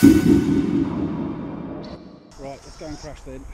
Right, let's go and crash then.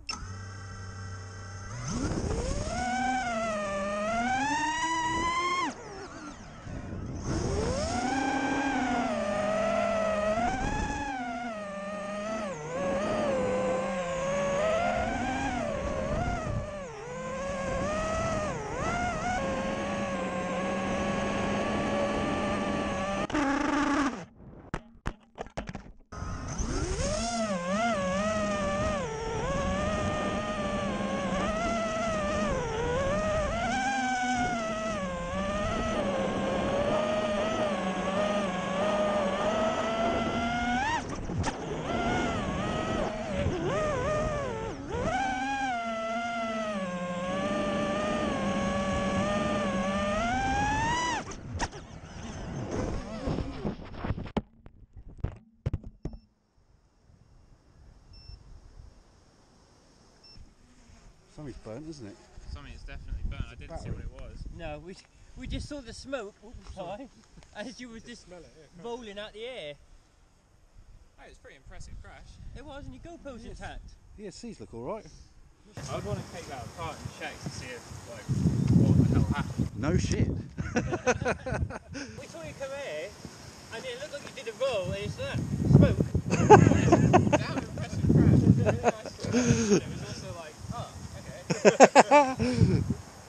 Something's burnt, isn't it? Something's definitely burnt. I didn't see what it was. No, we just saw the smoke as you were just rolling out the air. Hey, it's a pretty impressive crash. It was, and your GoPro's intact. The ESCs look alright. I'd want to take that apart and check to see if, like, what the hell happened. No shit. We saw you come here, and it looked like you did a roll, and it's that smoke. Damn impressive crash. Really nice to watch. It was also like, oh, okay.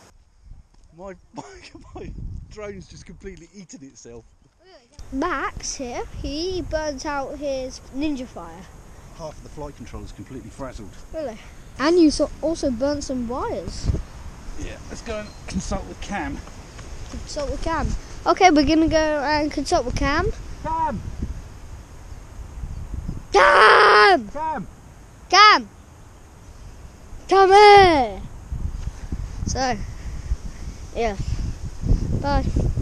my drone's just completely eaten itself. Max here, he burnt out his Ninja Fire. Half of the flight control is completely frazzled. Really? And you also burnt some wires. Yeah, let's go and consult with Cam. Consult with Cam. Okay, we're gonna go and consult with Cam. Cam! Cam! Cam! Cam! Come here! So, yeah. Bye.